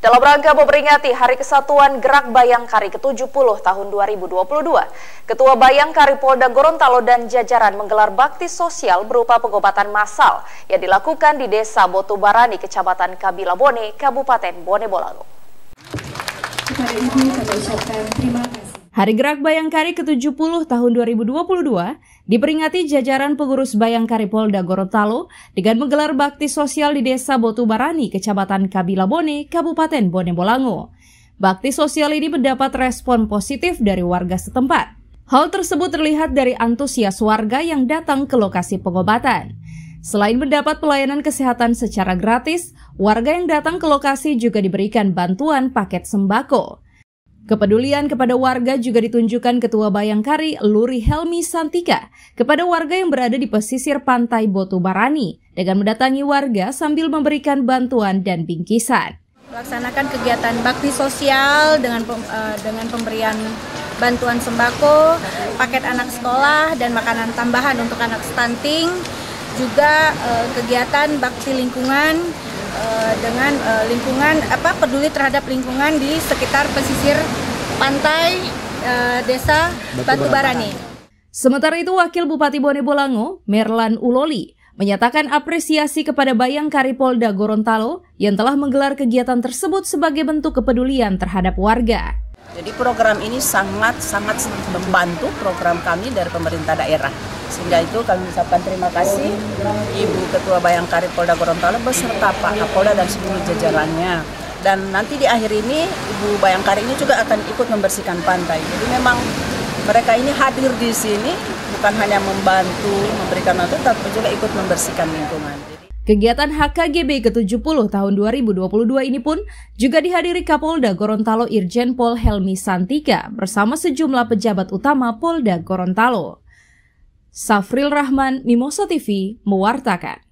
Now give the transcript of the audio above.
Dalam rangka memperingati Hari Kesatuan Gerak Bayangkari ke-70 tahun 2022, Ketua Bayangkari Polda Gorontalo dan jajaran menggelar bakti sosial berupa pengobatan massal yang dilakukan di Desa Botubarani, Kecamatan Kabilabone, Kabupaten Bone Bolango. Kepada Ibu kami ucapkan terima kasih. Hari Gerak Bayangkari ke-70 tahun 2022 diperingati jajaran pengurus Bayangkari Polda Gorontalo dengan menggelar bakti sosial di Desa Botubarani, Kecamatan Kabilabone, Kabupaten Bone Bolango. Bakti sosial ini mendapat respon positif dari warga setempat. Hal tersebut terlihat dari antusias warga yang datang ke lokasi pengobatan. Selain mendapat pelayanan kesehatan secara gratis, warga yang datang ke lokasi juga diberikan bantuan paket sembako. Kepedulian kepada warga juga ditunjukkan Ketua Bayangkari Luri Helmi Santika kepada warga yang berada di pesisir pantai Botubarani dengan mendatangi warga sambil memberikan bantuan dan bingkisan. Melaksanakan kegiatan bakti sosial dengan pemberian bantuan sembako, paket anak sekolah dan makanan tambahan untuk anak stunting, juga kegiatan bakti lingkungan dengan peduli terhadap lingkungan di sekitar pesisir pantai Desa Botubarani. Sementara itu, Wakil Bupati Bone Bolango, Merlan Uloli, menyatakan apresiasi kepada Bayangkari Polda Gorontalo yang telah menggelar kegiatan tersebut sebagai bentuk kepedulian terhadap warga. Jadi program ini sangat membantu program kami dari pemerintah daerah. Sehingga itu kami ucapkan terima kasih Ibu Ketua Bayangkari Polda Gorontalo beserta Pak Kapolda dan seluruh jajarannya. Dan nanti di akhir ini Ibu Bayangkari ini juga akan ikut membersihkan pantai. Jadi memang mereka ini hadir di sini bukan hanya membantu memberikan bantuan, tapi juga ikut membersihkan lingkungan. Kegiatan HKGB ke-70 tahun 2022 ini pun juga dihadiri Kapolda Gorontalo Irjen Pol Helmi Santika bersama sejumlah pejabat utama Polda Gorontalo. Safril Rahman, Mimosa TV, mewartakan.